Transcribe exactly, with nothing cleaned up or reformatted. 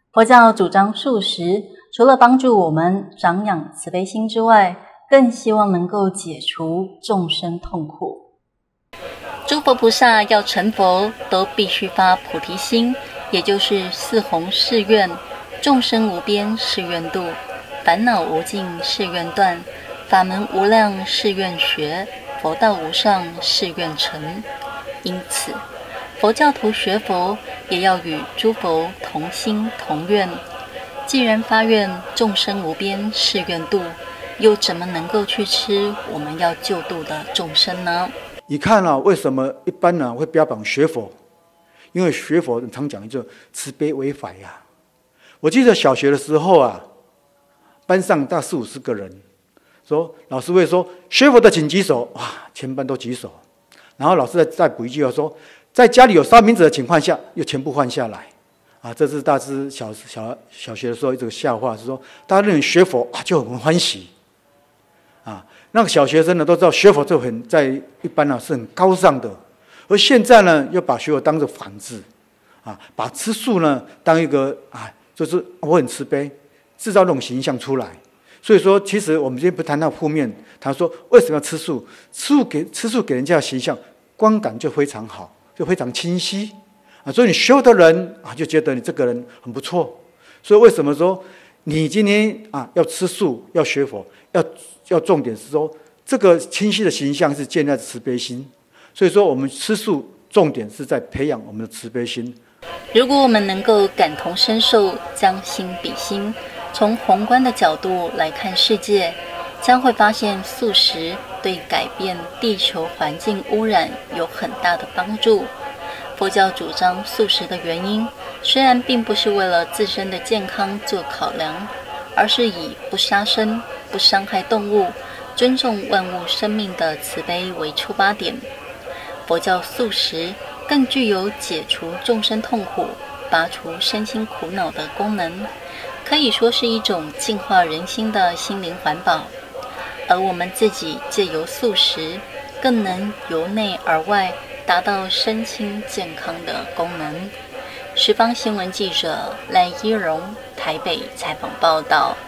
佛教主张素食，除了帮助我们长养慈悲心之外，更希望能够解除众生痛苦。诸佛菩萨要成佛，都必须发菩提心，也就是四弘誓愿：众生无边誓愿度，烦恼无尽誓愿断，法门无量誓愿学，佛道无上誓愿成。因此，佛教徒学佛也要与诸佛同心同愿。既然发愿众生无边誓愿度，又怎么能够去吃我们要救度的众生呢？ 你看啊，为什么一般人会标榜学佛？因为学佛常讲一句慈悲为怀呀。我记得小学的时候啊，班上大四五十个人，说老师会说学佛的请举手，哇，全班都举手。然后老师再再补一句话说，在家里有烧名字的情况下，又全部换下来。啊，这是大致小小小学的时候一个笑话，是说大家认为学佛啊就很欢喜。啊，那个小学生呢都知道学佛就很在一般呢是很高尚的，而现在呢又把学佛当作反智，啊，把吃素呢当一个啊，就是我很慈悲，制造那种形象出来。所以说，其实我们今天不谈到负面，谈说为什么要吃素？吃素给吃素给人家的形象观感就非常好，就非常清晰啊。所以你修的人啊，就觉得你这个人很不错。所以为什么说你今天啊要吃素，要学佛，要要重点是说这个清晰的形象是建立在慈悲心。所以说我们吃素重点是在培养我们的慈悲心。 如果我们能够感同身受，将心比心，从宏观的角度来看世界，将会发现素食对改变地球环境污染有很大的帮助。佛教主张素食的原因，虽然并不是为了自身的健康做考量，而是以不杀生、不伤害动物、尊重万物生命的慈悲为出发点。佛教素食更具有解除众生痛苦、拔除身心苦恼的功能，可以说是一种净化人心的心灵环保。而我们自己借由素食，更能由内而外达到身心健康的功能。十方新闻记者赖依荣台北采访报道。